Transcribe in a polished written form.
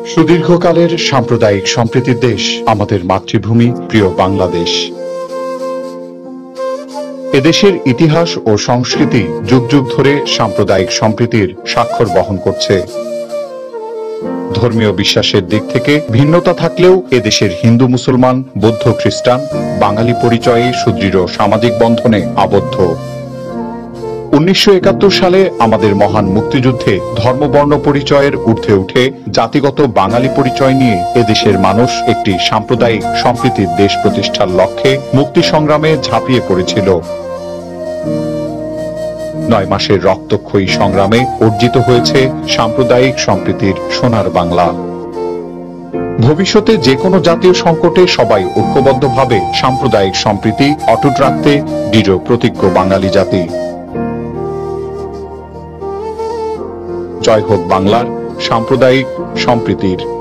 সুদীর্ঘকালের সাম্প্রদায়িক সম্প্রীতির দেশ আমাদের মাতৃভূমি প্রিয় বাংলাদেশ। এদেশের ইতিহাস ও সংস্কৃতি যুগ যুগ ধরে সাম্প্রদায়িক সম্প্রীতির স্বাক্ষর বহন করছে। ধর্মীয় বিশ্বাসের দিক থেকে ভিন্নতা থাকলেও এদেশের হিন্দু মুসলমান বৌদ্ধ খ্রিস্টান বাঙালি পরিচয়ে সুদৃঢ় সামাজিক বন্ধনে আবদ্ধ। 1971 সালে আমাদের মহান মুক্তিযুদ্ধে ধর্মবর্ণ পরিচয়ের ঊর্ধ্বে উঠে জাতিগত বাঙালি পরিচয় নিয়ে এদেশের মানুষ একটি সাম্প্রদায়িক সম্প্রীতির দেশ প্রতিষ্ঠার লক্ষ্যে মুক্তি সংগ্রামে ঝাঁপিয়ে পড়েছিল। 9 মাসের রক্তক্ষয়ী সংগ্রামে অর্জিত হয়েছে সাম্প্রদায়িক সম্প্রীতির সোনার বাংলা। ভবিষ্যতে যে কোনো জাতীয় সংকটে সবাই ঐক্যবদ্ধভাবে সাম্প্রদায়িক সম্প্রীতি অটুট রাখতে দৃঢ় প্রতিজ্ঞ বাঙালি জাতি। জয় হোক বাংলার সাম্প্রদায়িক সম্প্রীতির।